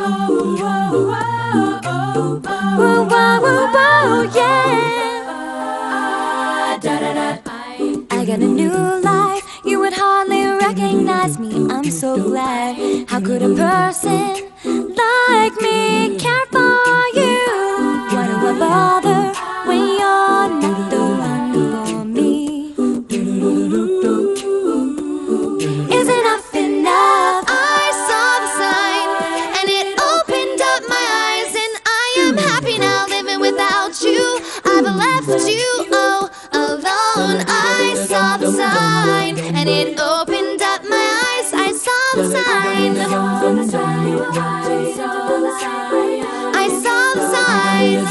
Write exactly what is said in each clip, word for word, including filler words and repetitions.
Whoa, whoa, whoa, whoa, yeah. I got a new life, you would hardly recognize me. I'm so glad. How could a person like me care for you? Why do I bother when you're not the one for me? Is enough enough? I saw the sign and it opened up my eyes, and I am happy now living without you. I've left you all alone. I saw the sign and it opened up my eyes. I saw the sign. I saw the sign. I saw the sign.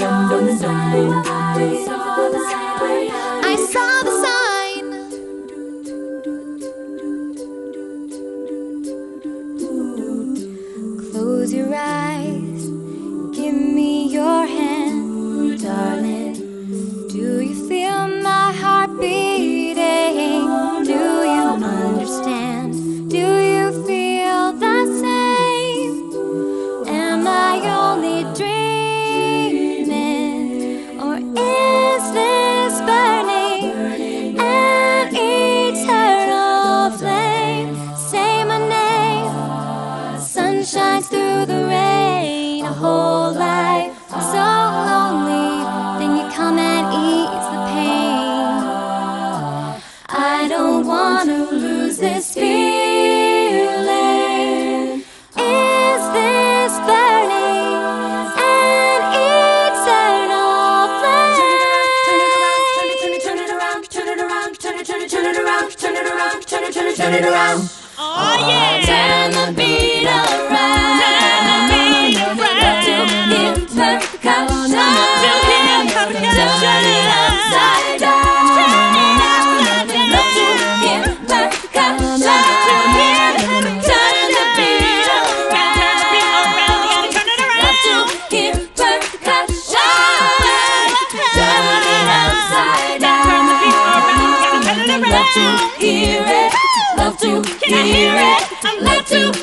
Close your eyes, give me your hand, darling. Do you feel my heart beating? Do you understand? Do you feel the same? Am I only dreaming? Or is this burning an eternal flame? Say my name. Sun shines through the rain. A whole life so lonely. Then you come and ease the pain. I don't wanna lose this feeling. Is this burning an eternal flame? Turn it around, turn it around, turn it, turn it, turn it around, turn it around, turn it, turn it, turn it around. Oh yeah! Turn the beat around. Turn the beat around. To him percussion. To him percussion. Turn it upside down. Turn it upside down. Love to him percussion. Turn the beat around. Turn it around. Love to him percussion. Turn it upside down. Turn the beat around. Turn it around. Love to hear it. Love to Can I hear it? Love to